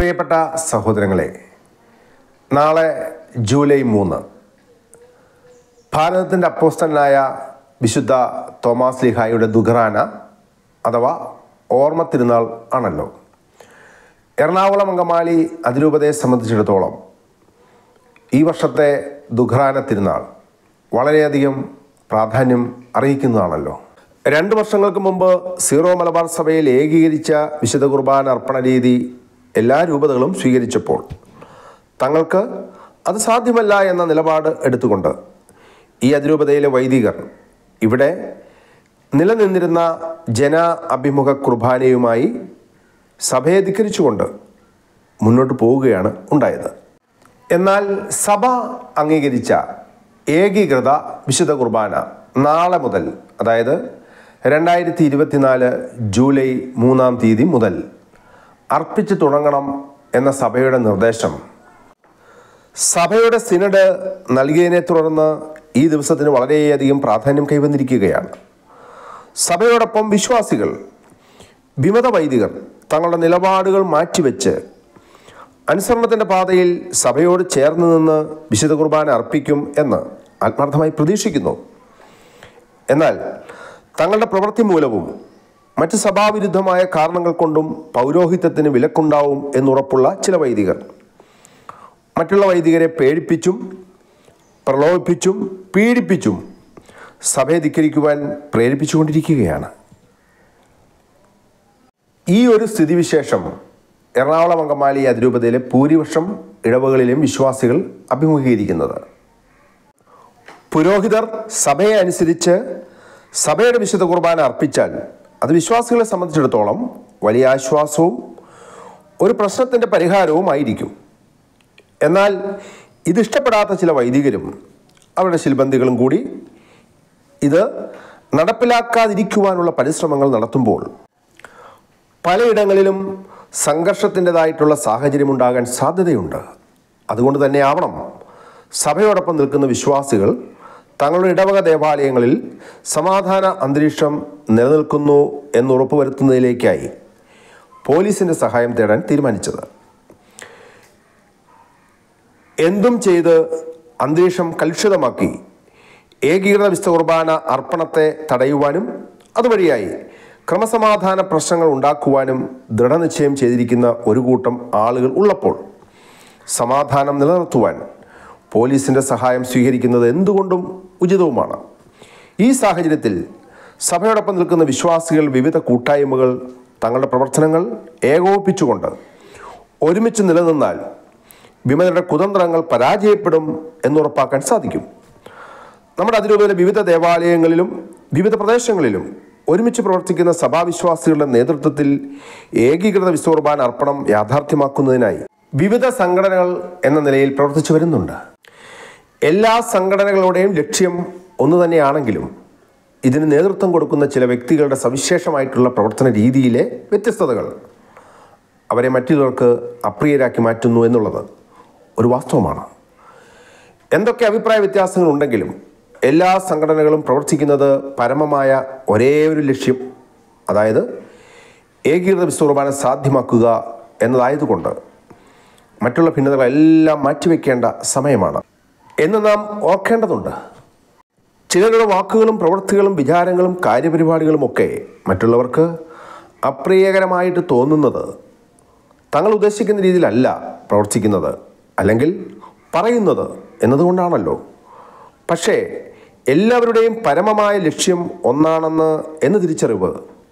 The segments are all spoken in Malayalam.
പ്രിയപ്പെട്ട സഹോദരങ്ങളെ, നാളെ ജൂലൈ 3 ഭാരതത്തിൻ്റെ അപ്പോസ്തലനായ വിശുദ്ധ തോമാസ് ലീഹായുടെ ദുഖറാന അഥവാ ഓർമ്മ തിരുനാൾ ആണല്ലോ. എറണാകുളം അങ്കമാലി അതിരൂപതയെ സംബന്ധിച്ചിടത്തോളം ഈ വർഷത്തെ ദുഖറാന തിരുനാൾ വളരെയധികം പ്രാധാന്യം അർഹിക്കുന്നതാണല്ലോ. 2 വർഷങ്ങൾക്ക് മുമ്പ് സീറോ മലബാർ സഭയിൽ ഏകീകരിച്ച വിശുദ്ധ കുർബാന അർപ്പണ രീതി എല്ലാ രൂപതകളും സ്വീകരിച്ചപ്പോൾ തങ്ങൾക്ക് അത് സാധ്യമല്ല എന്ന നിലപാട് എടുത്തുകൊണ്ട് ഈ അതിരൂപതയിലെ വൈദികർ ഇവിടെ നിലനിന്നിരുന്ന ജന അഭിമുഖ കുർബാനയുമായി സഭയെ ധിക്കരിച്ചുകൊണ്ട് മുന്നോട്ട് പോവുകയാണ് ഉണ്ടായത്. എന്നാൽ സഭ അംഗീകരിച്ച ഏകീകൃത വിശുദ്ധ കുർബാന നാളെ മുതൽ, അതായത് 2024 ജൂലൈ 3 മുതൽ അർപ്പിച്ചു തുടങ്ങണം എന്ന സഭയുടെ നിർദ്ദേശം സഭയുടെ സിനഡ് നൽകിയതിനെ തുടർന്ന് ഈ ദിവസത്തിന് വളരെയധികം പ്രാധാന്യം കൈവന്നിരിക്കുകയാണ്. സഭയോടൊപ്പം വിശ്വാസികൾ, വിമത വൈദികർ തങ്ങളുടെ നിലപാടുകൾ മാറ്റിവെച്ച് അനുസരണത്തിൻ്റെ പാതയിൽ സഭയോട് ചേർന്ന് നിന്ന് വിശുദ്ധ കുർബാന അർപ്പിക്കും എന്ന് ആത്മാർത്ഥമായി പ്രതീക്ഷിക്കുന്നു. എന്നാൽ തങ്ങളുടെ പ്രവൃത്തി മൂലവും മറ്റ് സഭാവിരുദ്ധമായ കാരണങ്ങൾ കൊണ്ടും പൗരോഹിത്യത്തിന് വിലക്കുണ്ടാവും എന്നുറപ്പുള്ള ചില വൈദികർ മറ്റുള്ള വൈദികരെ പേടിപ്പിച്ചും പ്രലോഭിപ്പിച്ചും പീഡിപ്പിച്ചും സഭയെ ധിക്കരിക്കുവാൻ പ്രേരിപ്പിച്ചുകൊണ്ടിരിക്കുകയാണ്. ഈ ഒരു സ്ഥിതിവിശേഷം എറണാകുളം അങ്കമാലി അതിരൂപതയിലെ ഭൂരിപക്ഷം ഇടവകളിലെയും വിശ്വാസികൾ അഭിമുഖീകരിക്കുന്നത്. പുരോഹിതർ സഭയെ അനുസരിച്ച് സഭയുടെ വിശുദ്ധ കുർബാന അർപ്പിച്ചാൽ അത് വിശ്വാസികളെ സംബന്ധിച്ചിടത്തോളം വലിയ ആശ്വാസവും ഒരു പ്രശ്നത്തിൻ്റെ പരിഹാരവും ആയിരിക്കും. എന്നാൽ ഇതിഷ്ടപ്പെടാത്ത ചില വൈദികരും അവരുടെ ശിൽബന്ധികളും കൂടി ഇത് നടപ്പിലാക്കാതിരിക്കുവാനുള്ള പരിശ്രമങ്ങൾ നടത്തുമ്പോൾ പലയിടങ്ങളിലും സംഘർഷത്തിൻ്റെതായിട്ടുള്ള സാഹചര്യം ഉണ്ടാകാൻ സാധ്യതയുണ്ട്. അതുകൊണ്ട് തന്നെ ആവണം സഭയോടൊപ്പം നിൽക്കുന്ന വിശ്വാസികൾ തങ്ങളുടെ ഇടവക ദേവാലയങ്ങളിൽ സമാധാന അന്തരീക്ഷം നിലനിൽക്കുന്നു എന്നുറപ്പ് വരുത്തുന്നതിലേക്കായി പോലീസിൻ്റെ സഹായം തേടാൻ തീരുമാനിച്ചത്. എന്തും ചെയ്ത് അന്തരീക്ഷം കലുഷിതമാക്കി ഏകീകൃത വിശുദ്ധ കുർബാന അർപ്പണത്തെ തടയുവാനും അതുവഴിയായി ക്രമസമാധാന പ്രശ്നങ്ങൾ ഉണ്ടാക്കുവാനും ദൃഢനിശ്ചയം ചെയ്തിരിക്കുന്ന ഒരു കൂട്ടം ആളുകൾ ഉള്ളപ്പോൾ സമാധാനം നിലനിർത്തുവാൻ പോലീസിൻ്റെ സഹായം സ്വീകരിക്കുന്നത് എന്തുകൊണ്ടും ഉചിതവുമാണ്. ഈ സാഹചര്യത്തിൽ സഭയോടൊപ്പം നിൽക്കുന്ന വിശ്വാസികൾ വിവിധ കൂട്ടായ്മകൾ തങ്ങളുടെ പ്രവർത്തനങ്ങൾ ഏകോപിപ്പിച്ചുകൊണ്ട് ഒരുമിച്ച് നിലനിന്നാൽ വിമതരുടെ കുതന്ത്രങ്ങൾ പരാജയപ്പെടും എന്നുറപ്പാക്കാൻ സാധിക്കും. നമ്മുടെ അതിരൂപതയിലെ വിവിധ ദേവാലയങ്ങളിലും വിവിധ പ്രദേശങ്ങളിലും ഒരുമിച്ച് പ്രവർത്തിക്കുന്ന സഭാവിശ്വാസികളുടെ നേതൃത്വത്തിൽ ഏകീകൃത വിശുദ്ധ കുർബാന അർപ്പണം യാഥാർത്ഥ്യമാക്കുന്നതിനായി വിവിധ സംഘടനകൾ എന്ന നിലയിൽ പ്രവർത്തിച്ചു വരുന്നുണ്ട്. എല്ലാ സംഘടനകളുടെയും ലക്ഷ്യം ഒന്നു തന്നെയാണെങ്കിലും ഇതിന് നേതൃത്വം കൊടുക്കുന്ന ചില വ്യക്തികളുടെ സവിശേഷമായിട്ടുള്ള പ്രവർത്തന രീതിയിലെ വ്യത്യസ്തതകൾ അവരെ മറ്റുള്ളവർക്ക് അപ്രിയരാക്കി മാറ്റുന്നു എന്നുള്ളത് ഒരു വാസ്തവമാണ്. എന്തൊക്കെ അഭിപ്രായ വ്യത്യാസങ്ങൾ ഉണ്ടെങ്കിലും എല്ലാ സംഘടനകളും പ്രവർത്തിക്കുന്നത് പരമമായ ഒരേ ഒരു ലക്ഷ്യം, അതായത് ഏകീകൃത വിശുദ്ധ കുർബാന സാധ്യമാക്കുക എന്നതായതുകൊണ്ട് മറ്റുള്ള ഭിന്നതകളെല്ലാം മാറ്റിവെക്കേണ്ട സമയമാണ് എന്ന് നാം ഓർക്കേണ്ടതുണ്ട്. ചിലരുടെ വാക്കുകളും പ്രവൃത്തികളും വിചാരങ്ങളും കാര്യപരിപാടികളും ഒക്കെ മറ്റുള്ളവർക്ക് അപ്രിയകരമായിട്ട് തോന്നുന്നത് തങ്ങൾ ഉദ്ദേശിക്കുന്ന രീതിയിലല്ല പ്രവർത്തിക്കുന്നത് അല്ലെങ്കിൽ പറയുന്നത് എന്നതുകൊണ്ടാണല്ലോ. പക്ഷേ എല്ലാവരുടെയും പരമമായ ലക്ഷ്യം ഒന്നാണെന്ന് തിരിച്ചറിവ്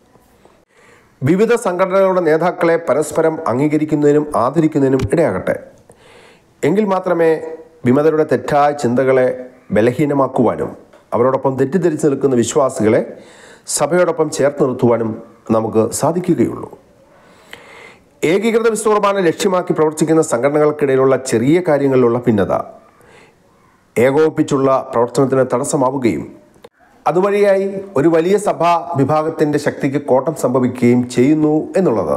വിവിധ സംഘടനകളുടെ നേതാക്കളെ പരസ്പരം അംഗീകരിക്കുന്നതിനും ആദരിക്കുന്നതിനും ഇടയാകട്ടെ. എങ്കിൽ മാത്രമേ വിമതരുടെ തെറ്റായ ചിന്തകളെ ബലഹീനമാക്കുവാനും അവരോടൊപ്പം തെറ്റിദ്ധരിച്ച് നിൽക്കുന്ന വിശ്വാസികളെ സഭയോടൊപ്പം ചേർത്ത് നിർത്തുവാനും നമുക്ക് സാധിക്കുകയുള്ളൂ. ഏകീകൃത വിശുദ്ധ കുർബാന ലക്ഷ്യമാക്കി പ്രവർത്തിക്കുന്ന സംഘടനകൾക്കിടയിലുള്ള ചെറിയ കാര്യങ്ങളിലുള്ള ഭിന്നത ഏകോപിപ്പിച്ചുള്ള പ്രവർത്തനത്തിന് തടസ്സമാവുകയും അതുവഴിയായി ഒരു വലിയ സഭാ വിഭാഗത്തിൻ്റെ ശക്തിക്ക് കോട്ടം സംഭവിക്കുകയും ചെയ്യുന്നു എന്നുള്ളത്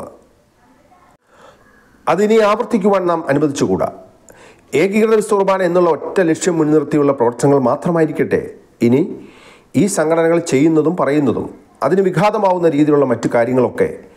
അതിനി ആവർത്തിക്കുവാൻ നാം അനുവദിച്ചുകൂടാ. ഏകീകൃത വിശുദ്ധ കുർബാന എന്നുള്ള ഒറ്റ ലക്ഷ്യം മുൻനിർത്തിയുള്ള പ്രവർത്തനങ്ങൾ മാത്രമായിരിക്കട്ടെ ഇനി ഈ സംഘടനകൾ ചെയ്യുന്നതും പറയുന്നതും അതിന് വിഘാതമാവുന്ന രീതിയിലുള്ള മറ്റു കാര്യങ്ങളൊക്കെ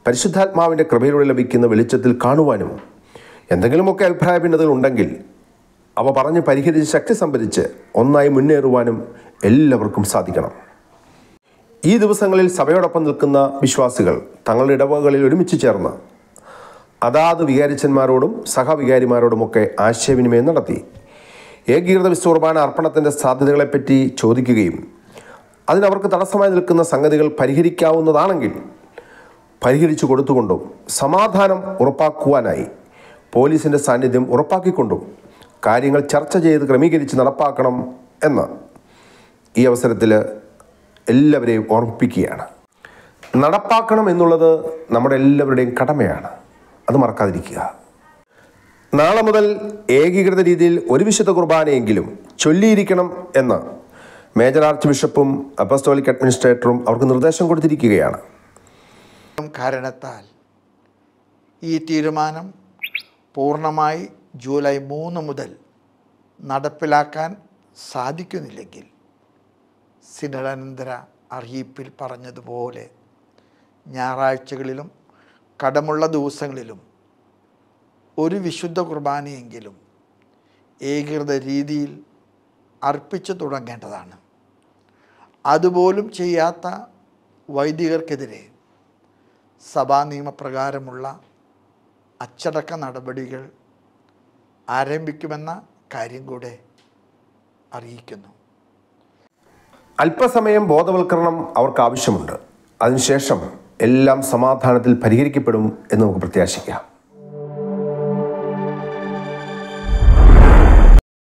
പരിശുദ്ധാത്മാവിൻ്റെ കൃപയിലൂടെ ലഭിക്കുന്ന വെളിച്ചത്തിൽ കാണുവാനും എന്തെങ്കിലുമൊക്കെ അഭിപ്രായ ഭിന്നതകൾ ഉണ്ടെങ്കിൽ അവ പറഞ്ഞ് പരിഹരിച്ച് ശക്തി സംഭരിച്ച് ഒന്നായി മുന്നേറുവാനും എല്ലാവർക്കും സാധിക്കണം. ഈ ദിവസങ്ങളിൽ സഭയോടൊപ്പം നിൽക്കുന്ന വിശ്വാസികൾ തങ്ങളുടെ ഇടവകകളിൽ ഒരുമിച്ച് ചേർന്ന് അതാത് വികാരിച്ചന്മാരോടും സഹവികാരിമാരോടുമൊക്കെ ആശയവിനിമയം നടത്തി ഏകീകൃത വിശുദ്ധ കുർബാന അർപ്പണത്തിൻ്റെ സാധ്യതകളെപ്പറ്റി ചോദിക്കുകയും അതിനവർക്ക് തടസ്സമായി നിൽക്കുന്ന സംഗതികൾ പരിഹരിക്കാവുന്നതാണെങ്കിൽ പരിഹരിച്ചു കൊടുത്തുകൊണ്ടും സമാധാനം ഉറപ്പാക്കുവാനായി പോലീസിൻ്റെ സാന്നിധ്യം ഉറപ്പാക്കിക്കൊണ്ടും കാര്യങ്ങൾ ചർച്ച ചെയ്ത് ക്രമീകരിച്ച് നടപ്പാക്കണം എന്ന് ഈ അവസരത്തിൽ എല്ലാവരെയും ഓർമ്മിപ്പിക്കുകയാണ്. നടപ്പാക്കണം എന്നുള്ളത് നമ്മുടെ എല്ലാവരുടെയും കടമയാണ്. അത് മറക്കാതിരിക്കുക. നാളെ മുതൽ ഏകീകൃത രീതിയിൽ ഒരു വിശുദ്ധ കുർബാനയെങ്കിലും ചൊല്ലിയിരിക്കണം എന്ന് മേജർ ആർച്ച് ബിഷപ്പും അപ്പസ്തോലിക് അഡ്മിനിസ്ട്രേറ്ററും അവർക്ക് നിർദ്ദേശം കൊടുത്തിരിക്കുകയാണ്. കാരണത്താൽ ഈ തീരുമാനം പൂർണ്ണമായി ജൂലൈ 3 മുതൽ നടപ്പിലാക്കാൻ സാധിക്കുന്നില്ലെങ്കിൽ സിനഡാനന്തര അറിയിപ്പിൽ പറഞ്ഞതുപോലെ ഞായറാഴ്ചകളിലും കടമുള്ള ദിവസങ്ങളിലും ഒരു വിശുദ്ധ കുർബാനയെങ്കിലും ഏകീകൃത രീതിയിൽ അർപ്പിച്ചു തുടങ്ങേണ്ടതാണ്. അതുപോലും ചെയ്യാത്ത വൈദികർക്കെതിരെ സഭാ നിയമപ്രകാരമുള്ള അച്ചടക്ക നടപടികൾ ആരംഭിക്കുമെന്ന കാര്യം കൂടെ അറിയിക്കുന്നു. അല്പസമയം ബോധവൽക്കരണം അവർക്ക് ആവശ്യമുണ്ട്. അതിനുശേഷം എല്ലാം സമാധാനത്തിൽ പരിഹരിക്കപ്പെടും എന്ന് നമുക്ക് പ്രത്യാശിക്കാം.